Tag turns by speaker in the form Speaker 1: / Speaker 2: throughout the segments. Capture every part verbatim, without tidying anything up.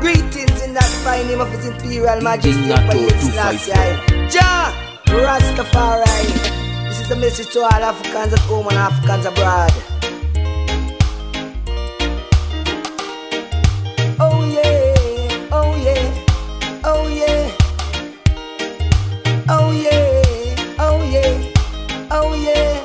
Speaker 1: Greetings in that fine name of His Imperial Majesty Jah Rastafari. This is the message to all Africans at home and Africans abroad. Oh yeah, oh yeah, oh yeah, oh yeah, oh yeah, oh yeah.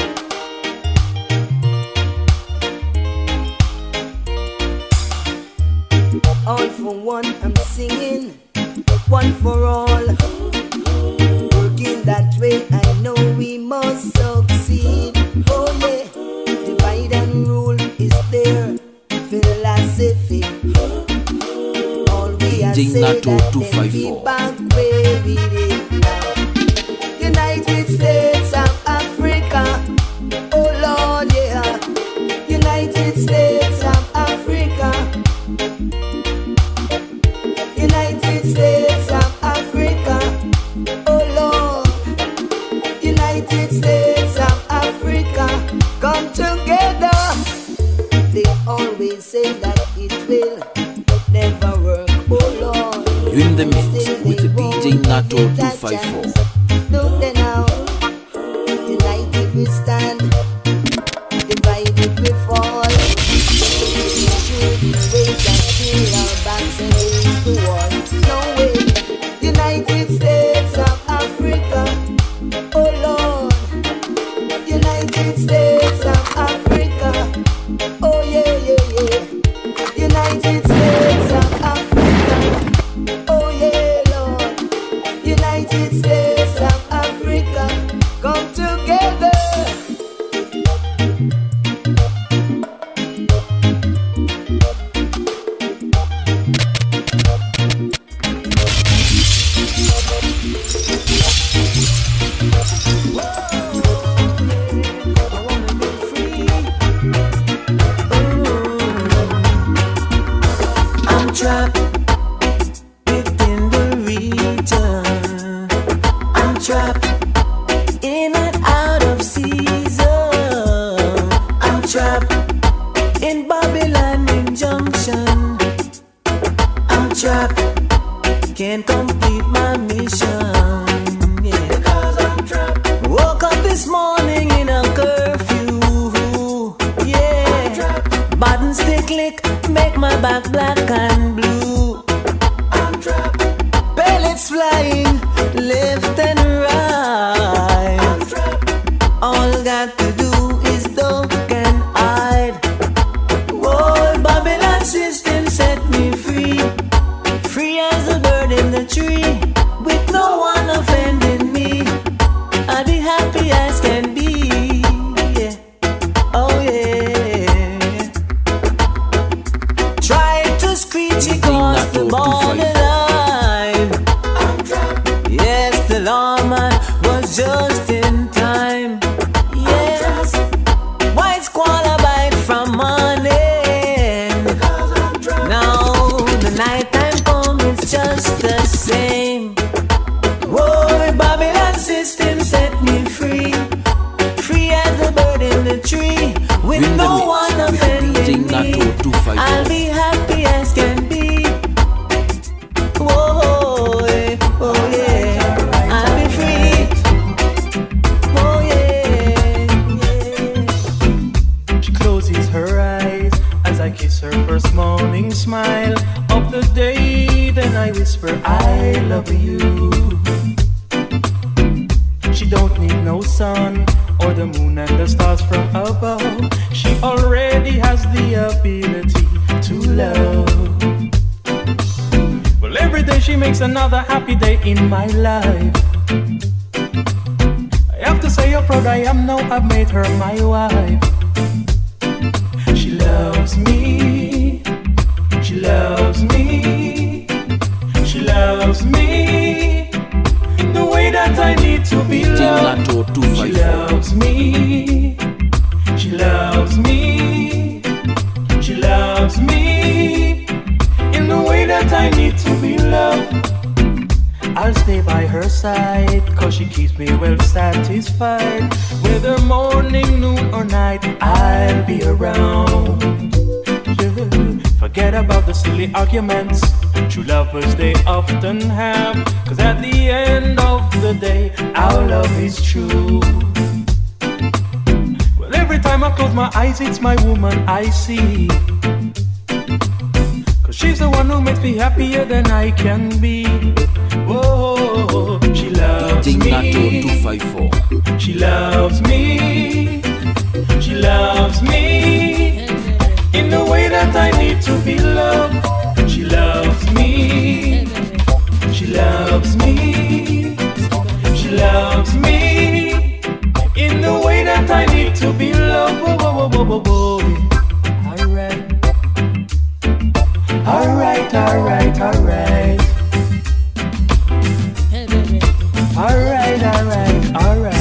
Speaker 1: All for one, I'm singing. One for all. Working that way, I know we must succeed. Oh yeah, divide and rule is there. Philosophy. All we are saying that then be back where we did now. United States of Africa. Oh Lord, yeah. United States of Africa. United States of Africa, oh Lord. United States of Africa, come together. They always say that it will never work, oh Lord.
Speaker 2: You're in the mix with the D J Nato two five four.
Speaker 1: Look there now, united we stand, divided we fall. We should wait until our backs against the wall. No way. United States of Africa, oh Lord. United States of Africa, oh yeah, yeah, yeah. United States of Africa, oh yeah, Lord. United States of Africa, come together.
Speaker 3: Trapped within the region. I'm trapped in and out of season. I'm trapped in Babylon injunction. I'm trapped, can't complete my mission. Yeah. Because I'm trapped. Woke up this morning in a curfew. Yeah. Button stick click, make my back black and blue. I'm trapped. Pellets flying left and right. I'm trapped. All got to do is duck and hide. Whoa, Babylon system set me free. Free as a bird in the tree. With no one offending me. I'll be happy as can be. Yeah. Oh yeah. Screech across the borderline. Yes, the lawman was just in time. Yes, white squalor bite from morning. Now the night time come, it's just the same. Whoa, Babylon system set me free. Free as a bird in the tree. With
Speaker 2: Win
Speaker 3: no one offending me. I'll be happy as can be. Whoa, oh yeah, I'll be free. Oh yeah, yeah.
Speaker 4: She closes her eyes as I kiss her first morning smile of the day. Then I whisper, I love you. She don't need no sun or the moon and the stars from above. She already has the ability to love. Well, every day she makes another happy day in my life. I have to say how proud I am now I've made her my wife. She loves me. She loves me. She loves me the way that I need to be loved. She loves me. She loves me. She loves me in the way that I need to be loved. I'll stay by her side, cause she keeps me well satisfied. Whether morning, noon or night, I'll be around. Yeah. Forget about the silly arguments true lovers they often have. Cause at the end of the day, our love is true. Well, every time I close my eyes, it's my woman I see. Cause she's the one who makes me happier than I can be. Whoa, she loves
Speaker 2: D J Nato
Speaker 4: me.
Speaker 2: two five four.
Speaker 4: She loves me. She loves me in the way that I need to be loved. She loves me. She loves me. She loves me in the way that I need to be loved. Whoa, whoa, whoa, whoa, whoa, whoa. Alright. Alright, alright, alright. Alright, alright, alright.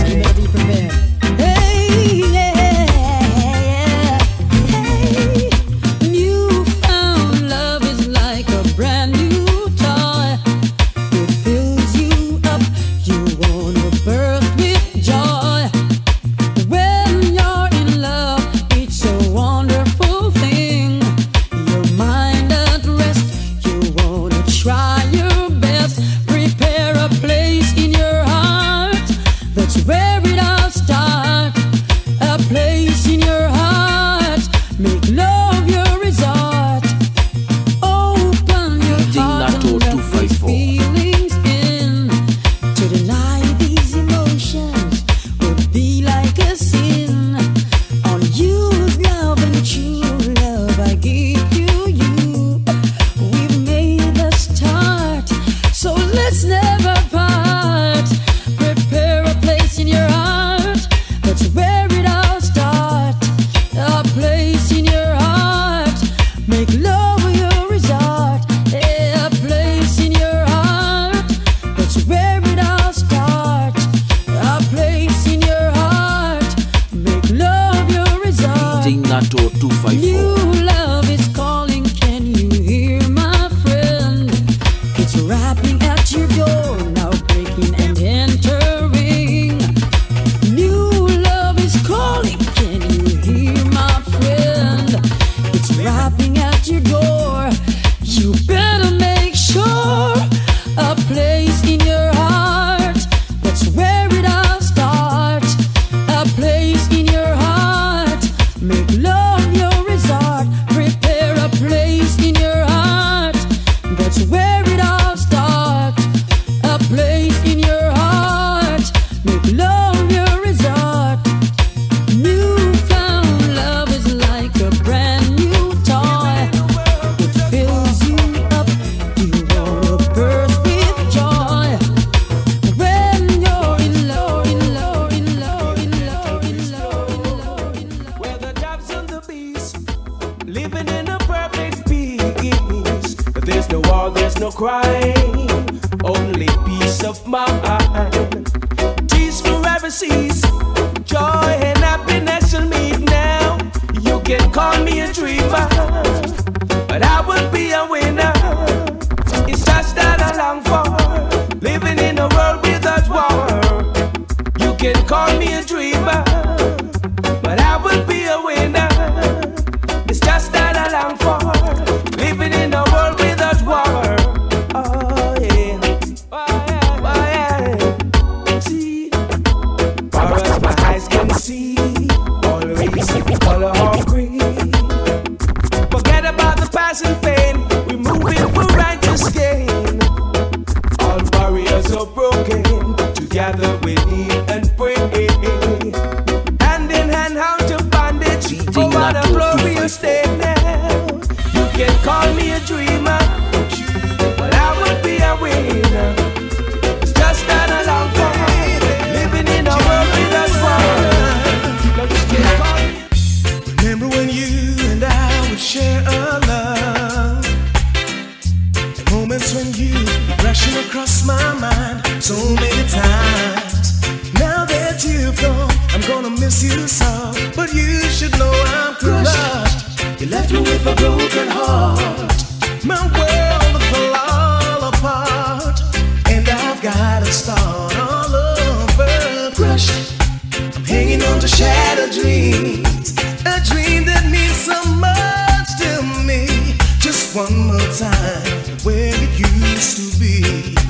Speaker 5: Dreams, a dream that means so much to me. Just just one more time where it used to be.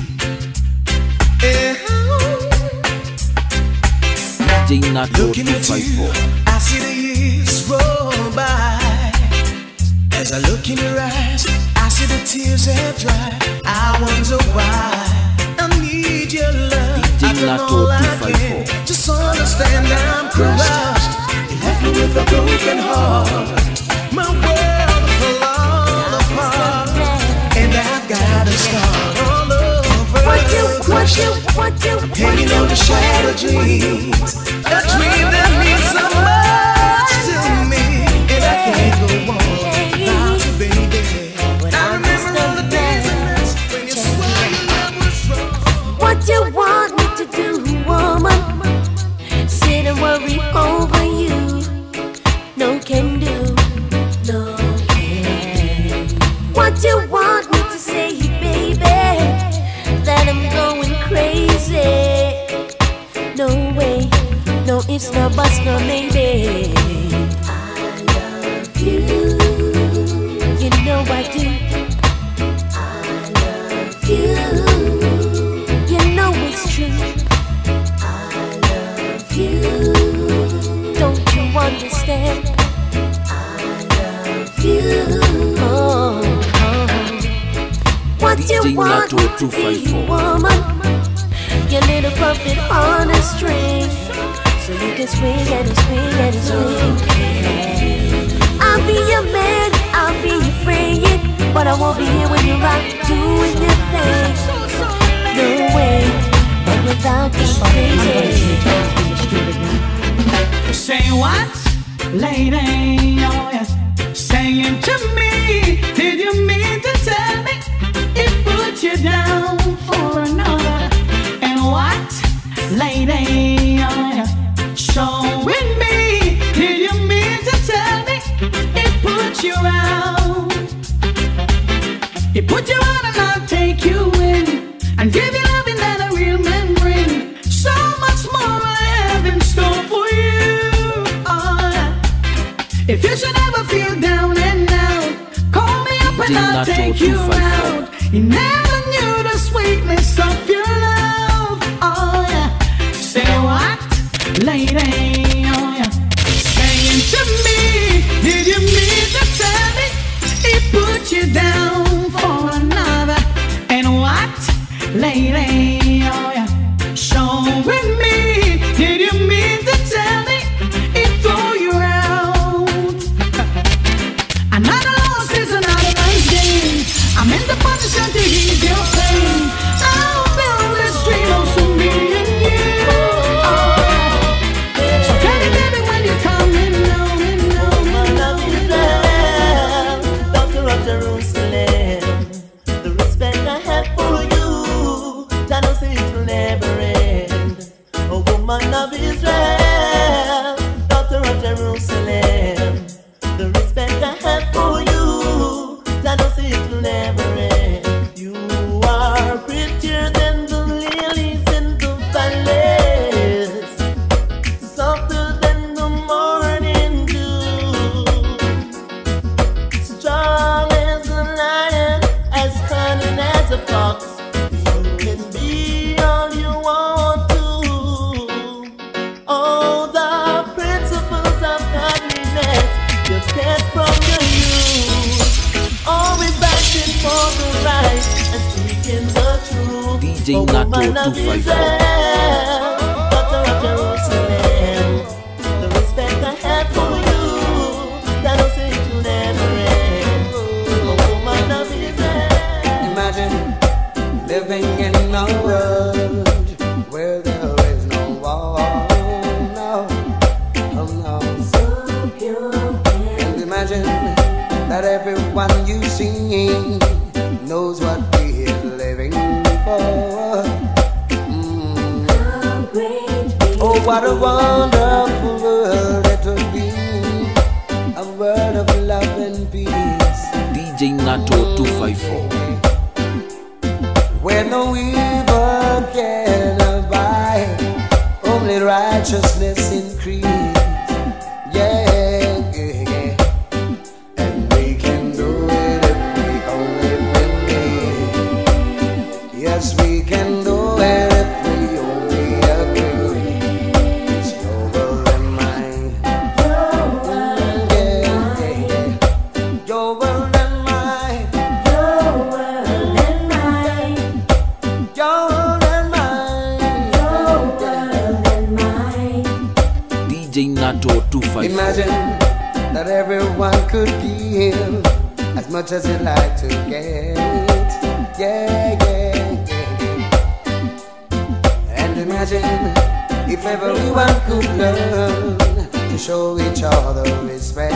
Speaker 5: Yeah.
Speaker 2: D J Nato
Speaker 5: Looking
Speaker 2: two
Speaker 5: at
Speaker 2: five
Speaker 5: you,
Speaker 2: four.
Speaker 5: I see the years roll by. As I look in your eyes, I see the tears that dry. I wonder why. I need your love.
Speaker 2: D J
Speaker 5: I don't
Speaker 2: Nato
Speaker 5: know I
Speaker 2: two five
Speaker 5: can.
Speaker 2: four.
Speaker 5: Just understand I'm crushed. You left me with a broken heart. My world fall apart, and I've got to start all over.
Speaker 1: What you, what you, what you, what
Speaker 5: Hanging on the shattered dreams, a dream that means so much to me, and I can't go on without you, baby. I remember all the days and nights when you swore your love was strong.
Speaker 1: What you want me to do, woman? Sit and worry over you. No can do, no can. What you want me to say, baby? That I'm going crazy. No way, no ifs, no buts, no maybe. I love you. You know I do. I love you. You know it's true. I love you. Don't you understand? I love you. Oh, oh. What
Speaker 2: D J
Speaker 1: you want
Speaker 2: Nato
Speaker 1: me to
Speaker 2: two five
Speaker 1: be,
Speaker 2: four.
Speaker 1: woman? Your little puppet on a string, so you can swing and swing and swing. I'll be your man, I'll be your friend, but I won't be here when you rock, doing your thing. No way, but without you crazy.
Speaker 6: Say what, lady? Oh yeah, saying to me, did you mean to tell me it put you down for another? And what, lady? Oh yeah, showing me, did you mean to tell me it put you out? It put you out and I'll take you in and give you loving that a real man bring. So much more I have in store for you. Oh, yeah. If you should ever feel down and out, call me up and I'll take you out. You never knew the sweetness of your love. Oh yeah. Say what, lady? Oh yeah. Saying to me, did you mean to tell me it put you down for another? And what, lady? Oh yeah. Showing me, did you mean to tell me it threw you out? Another loss is another man's gain. I'm in the position to ease your pain. I'll build this dream of soon being you. Oh, yeah. So tell me, baby, when you're coming home, and home, and home, and home.
Speaker 3: Daughter of Jerusalem, the respect I have for you, I know say it will never end. A woman of Israel, daughter of Jerusalem, the respect I have for you, I know say it will never end. You are prettier than the lilies in the valleys, softer than the morning dew, strong as a lion, as cunning as a fox. You can be all you want to. All the principles of godliness you get from your youth. Always fighting for the right and speaking the truth.
Speaker 2: D J
Speaker 3: A
Speaker 2: Nato
Speaker 3: woman of
Speaker 2: two five four.
Speaker 3: Israel, daughter of Jerusalem, the respect I have for you, I don't say it will never end. A woman of Israel.
Speaker 7: Imagine living in a world where there is no war, no, oh no.
Speaker 1: So pure
Speaker 7: And imagine that everyone you see knows what we are living for. Mm.
Speaker 1: how great we
Speaker 7: Oh, what a wonderful world it would be, a world of love and peace,
Speaker 2: D J Nato two five four.
Speaker 7: where no evil can abide, only righteousness increase. Yeah, yeah, yeah. And we can do it if we
Speaker 2: two five four.
Speaker 7: Imagine that everyone could give as much as they'd like to get. Yeah, yeah, yeah. And imagine if everyone could learn to show each other respect.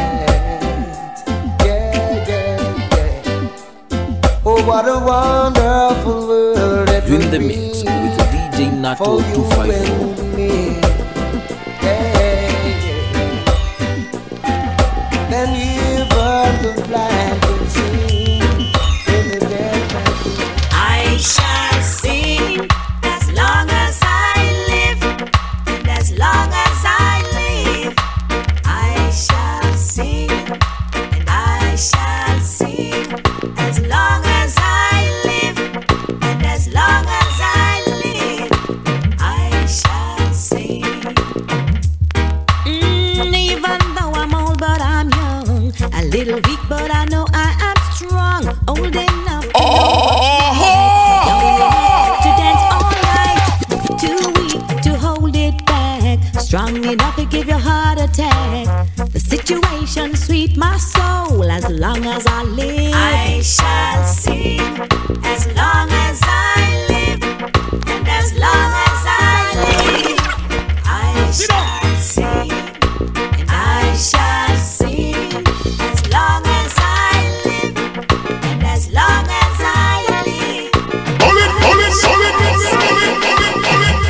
Speaker 7: Yeah, yeah, yeah. Oh, what a wonderful world it
Speaker 2: You in
Speaker 7: would
Speaker 2: the
Speaker 7: be
Speaker 2: mix with D J Nato
Speaker 7: for
Speaker 2: two
Speaker 7: you
Speaker 2: five four.
Speaker 7: and me. Yeah, yeah. Then even the blind can see, and the deaf can hear.
Speaker 8: I shall sing as long as I live, and as long as I live, I shall sing, and I shall sing as long as I live, and as long as I live, I shall sing. Mm, even though I'm old, but I'm young, a little weak, but I know I am strong, old enough to to dance all night, too weak to hold it back, strong enough to give you a heart attack. The situation sweet my soul as long as I live. I shall sing as long as I live, and as long as I live, I shall sing, and I shall sing as long as I live, and as long as I live.
Speaker 5: Hold it, hold it, hold it, hold it, hold it, hold it, hold it.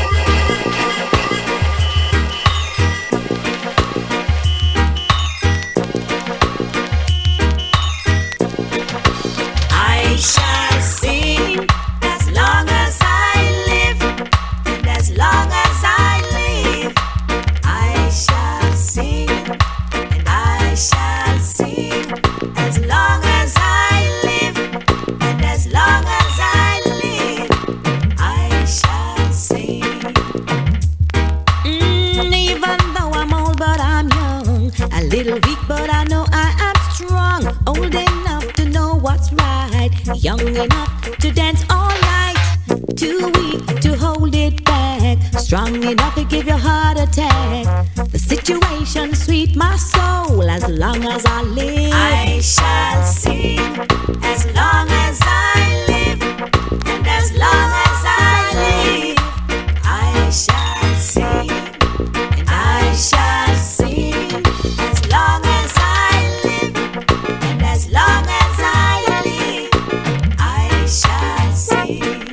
Speaker 8: I shall sing as long as I live, and as long as I live, I shall sing, and I shall sing as long as I live, and as long as I live, I shall sing. Mm, even though I'm old, but I'm young, a little weak, but I know I am strong, old enough to know what's right, young enough to dance all night, too weak to hold it back, strong enough to give you a heart attack. The situation sweet my soul as long as I live. I shall sing as long as I live, and as long as I live, I shall sing, and I shall sing as long as I live, and as long as I live, I shall sing.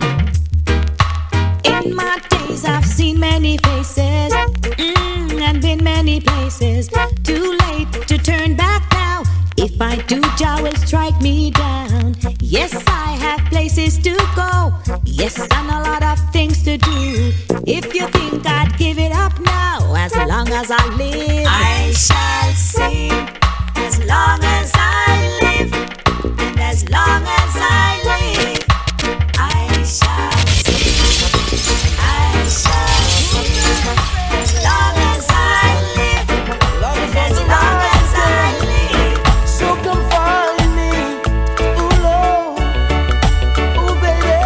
Speaker 8: In my days I've seen many faces, mm, and been many places. Too late to turn back now. If I do, Jah will strike me down. Yes, I have places to go. Yes, and a lot of things to do. If you think I'd give it up now, as long as I live, I shall sing as long as I live, and as long as I live, I shall sing, I shall sing as long as I live, and as long as I live.
Speaker 3: So come find me, ooh Lord, ooh baby.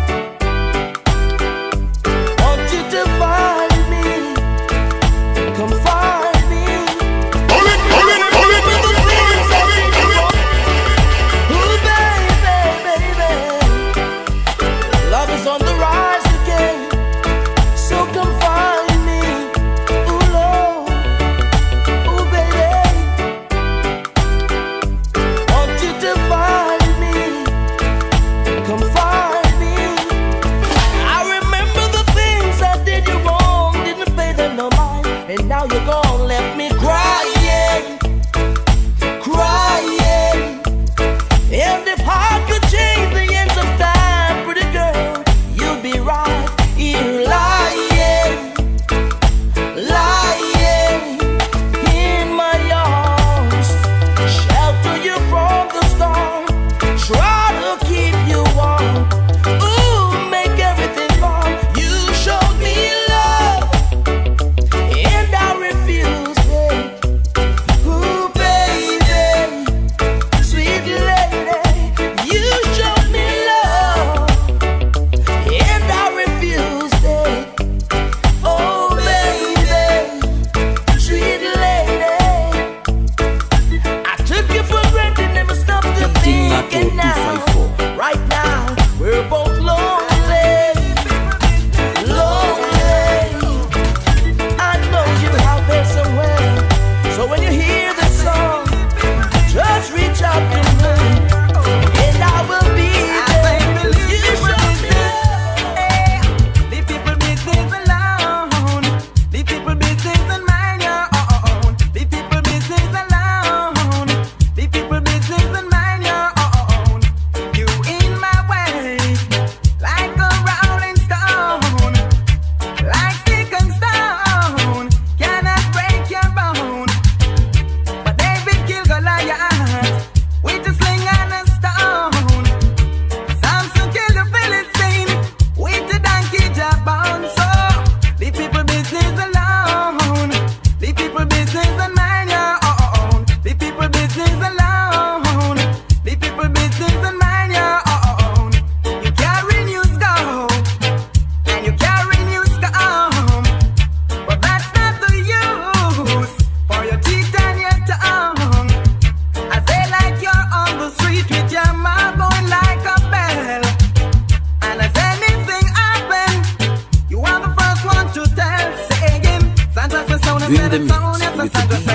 Speaker 3: Want you to find me, come find me.
Speaker 5: Hold it, hold it, hold it, hold it, hold it, hold it, hold it.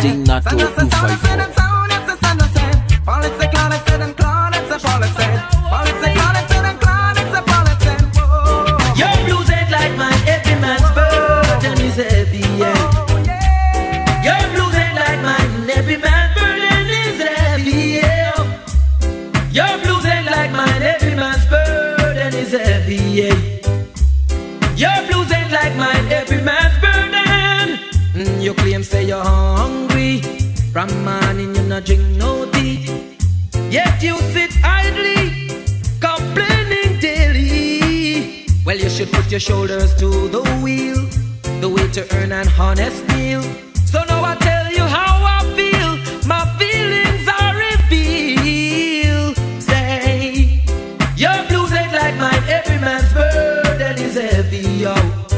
Speaker 2: D J Nato two five four.
Speaker 3: Your blues ain't like mine, every man's burden is heavy, yeah. Your blues ain't like mine, every man's burden is heavy, yeah. Your blues ain't like mine, every man's burden is heavy, yeah. Your blues ain't like mine, every man's burden. Mm, you claim say you're hungry, from morning you not drink no tea, yet you sit idly, complaining daily. Well, you should put your shoulders to the wheel, the way to earn an honest meal. So now I tell you how I feel, my feelings are revealed. Say, your blues ain't like mine, every man's burden is heavy, yo.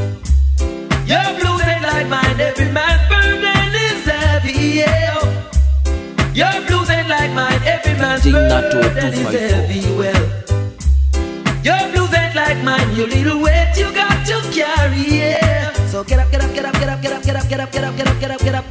Speaker 3: Your blues ain't like mine, every man's burden is heavy, yo. Your blues ain't like mine, every man's burden is heavy, well. Your blues ain't like mine, your little weight you got to carry, yeah. So get up, get up, get up, get up, get up, get up, get up, get up, get up, get up, get up.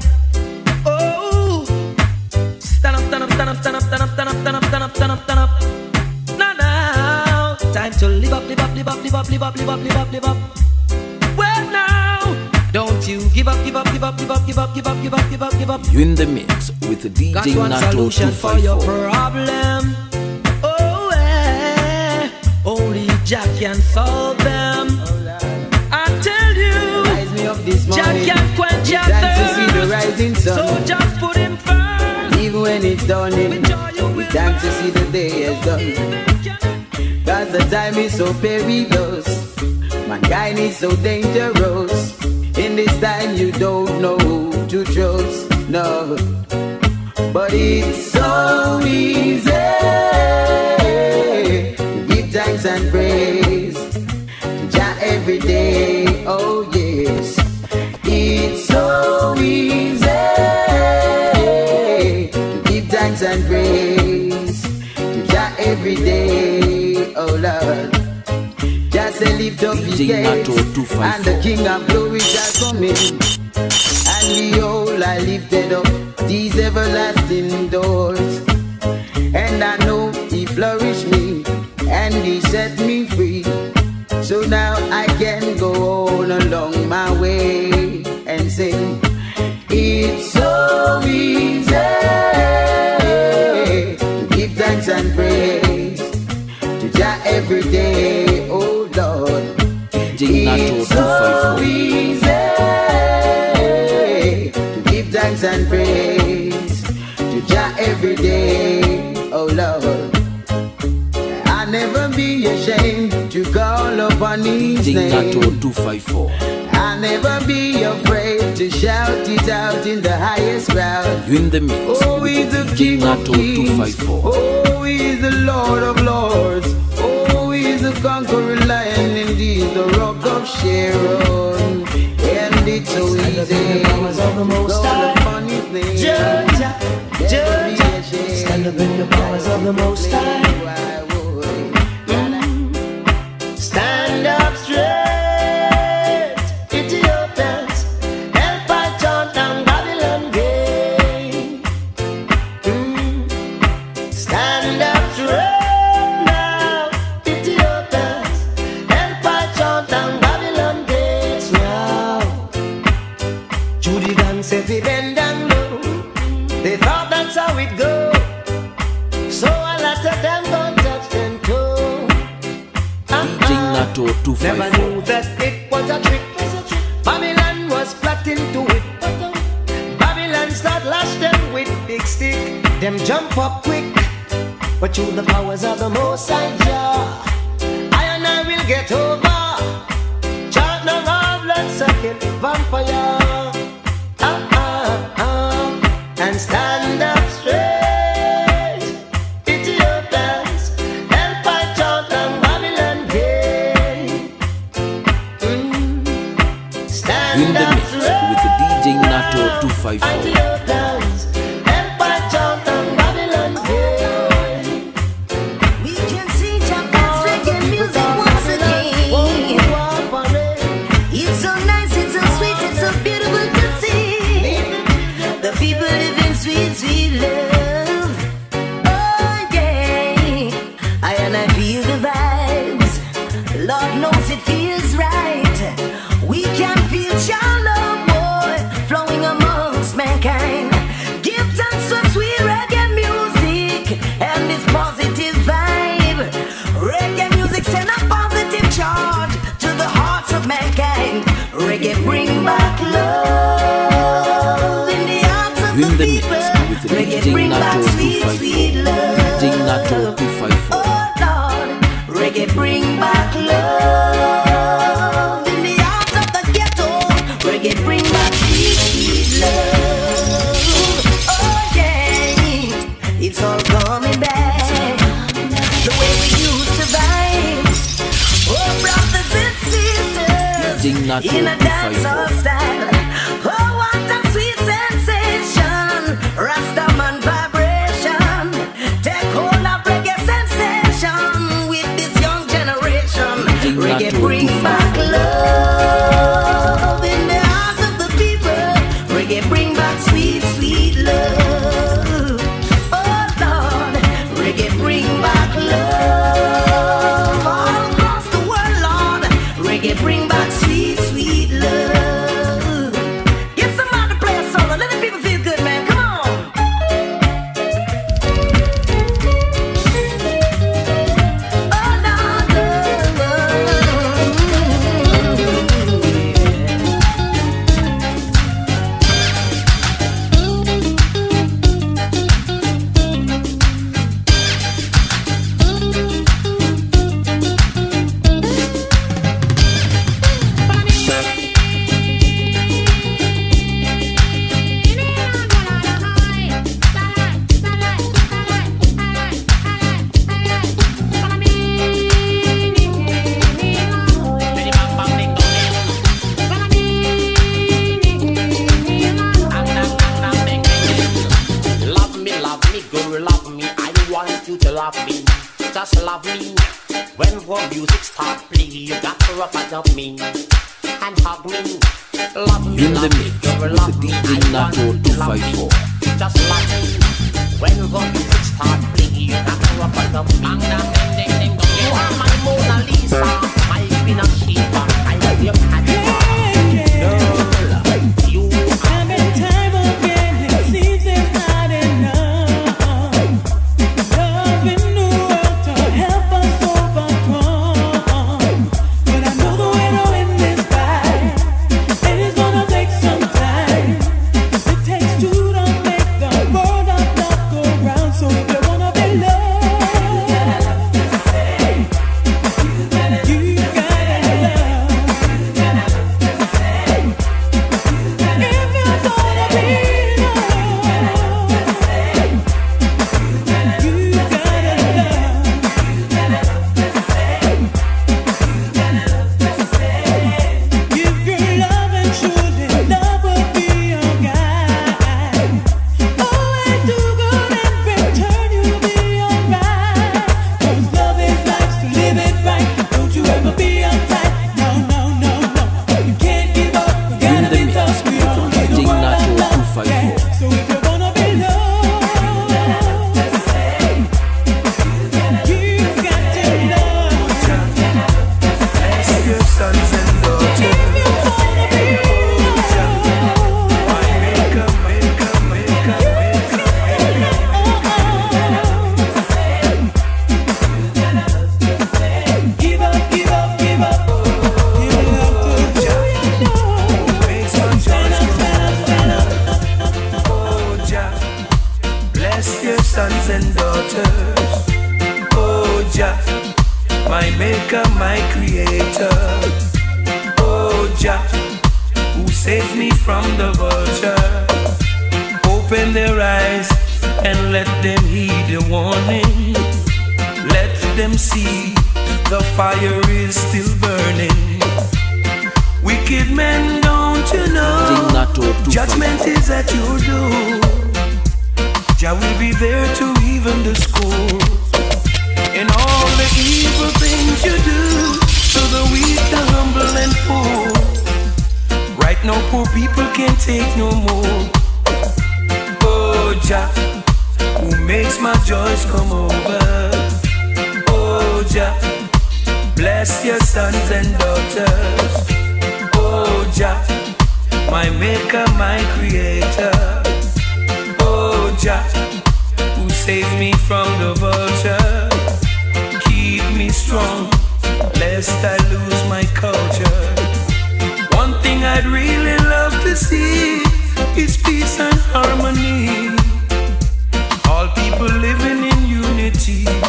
Speaker 3: Oh, stand up, stand up, stand up, stand up, stand up, stand up, stand up, stand up, stand up, stand up. Now, now, time to live up, live up, live up, live up, live up, live up, live up, live up. Well, now, don't you give up, give up, give up, give up, give up, give up, give up, give up, give up.
Speaker 2: You in the mix with the D J Nato two
Speaker 3: for
Speaker 2: five
Speaker 3: your
Speaker 2: four.
Speaker 3: problem. Oh, eh, only Jack can solve them. I tell you, Jack can quench your thirst. So just put him first.
Speaker 9: Even when it's done, it's time to see the day is done. Cause the time is so perilous, mankind is so dangerous. In this time you don't know who to trust, no. But it's so easy to give thanks and praise to Jah every day, oh yes. It's so easy to give thanks and praise to Jah every day, oh Lord. Just say lift up the gates, and the King of glory shall come in. And behold, I lifted up these everlasting doors, and I know He flourished me, and He set me free. So now I can go on along my way and sing. It's so easy to give thanks and praise to Jah every day, oh Lord. It's so easy to give thanks and praise to Jah every day, oh Lord. I'll never be ashamed to call upon His name. I'll never be afraid to shout it out in the highest crowd.
Speaker 2: You in the mix.
Speaker 9: Oh, He's the King of Kings. Oh, He's the Lord of Lords. Oh, He's the conquering lion, indeed, the rock of Sharon. And it's so easy to call upon His name.
Speaker 3: Georgia, Georgia, stand up in the powers of the Most High. Stand up straight, Ethiopians, help I chant down Babylon gate. Mm. Stand up straight now, Ethiopians, help I chant down Babylon gates now. Judy dance if he bend down low, they thought that's how it go. So I let them go touch them toe. Never knew that it was a trick. Babylon was plotting to it. Babylon start lash them with big stick. Them jump up quick, but through the powers of the Most High Jah, I and I will get over. Chant no more blood sucking vampire. Ah ah ah, and stand up straight.
Speaker 2: two five four.
Speaker 8: We can see Japan's reggae music once again. It's so nice, it's so sweet, it's so beautiful to see. The people
Speaker 2: Nato two five four.
Speaker 1: Oh Lord, reggae bring back love in the heart of the ghetto. Reggae bring back sweet, sweet love. Oh yeah, it's all coming back the way we used to vibe. Oh brothers and sisters in a dancehall style. Oh what a sweet sensation, Rastaman vibration. Take hold of reggae sensation with this young generation. Reggae bring back love in the hearts of the people. Reggae bring back sweet, sweet love. Oh Lord, reggae bring back love all across the world, Lord. Reggae bring back sweet, sweet love. Get somebody to play a solo, let the people feel good, man. Come on. Oh Lord,
Speaker 10: Love me, love me, girl, love me. I want you to love me. Just love me. When the music start play, you got to rub up me and hug me. Love me,
Speaker 2: In the
Speaker 10: love me,
Speaker 2: mix
Speaker 10: girl,
Speaker 2: with
Speaker 10: love
Speaker 2: the
Speaker 10: me.
Speaker 2: D J
Speaker 10: I want
Speaker 2: Nato
Speaker 10: you to love me.
Speaker 2: two five four.
Speaker 10: Just love me. When the music start play, you got to rub up me. You are my Mona Lisa, my Venus Shiva. I love your magic. Girl, you
Speaker 6: Time and time again, it seems it's not enough. Love in the world to help us overcome. But I know the way to win this fight, it is gonna take some time. It takes two to make the world of love go round. So if you wanna be loved, you gotta love.
Speaker 4: All people living in unity.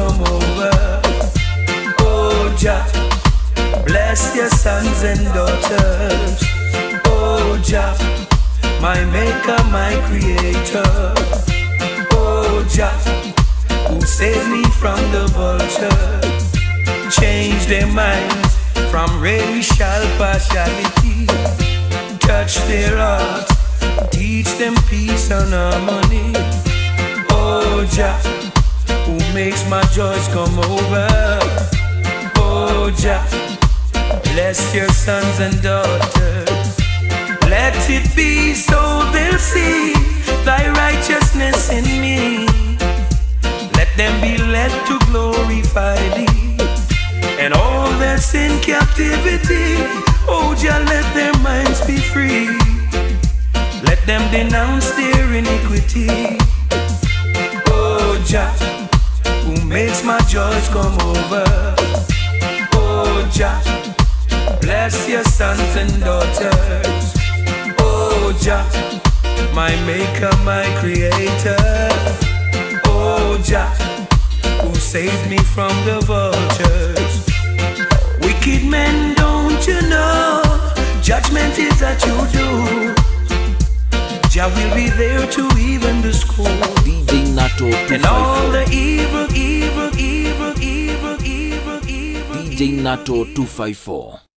Speaker 11: come over. Oh Jah, bless your sons and daughters. Oh Jah, my maker, my creator. Oh Jah, who saved me from the vulture. Change their minds from racial partiality. Touch their hearts, teach them peace and harmony. Oh Jah, who makes my joys come over. Oh Jah, bless your sons and daughters. Let it be so they'll see thy righteousness in me. Let them be led to glorify thee. And all that's in captivity, oh Jah, let their minds be free. Let them denounce their iniquity. Oh Jah, who makes my joys come over. Oh Jah, bless your sons and daughters. Oh Jah, my maker, my creator. Oh Jah, who saved me from the vultures. Wicked men, don't you know, judgment is at your door. Jah will be there to even the score.
Speaker 2: D J Nato
Speaker 11: and all the evil, evil, evil, evil, evil, evil,
Speaker 2: D J Nato two five four.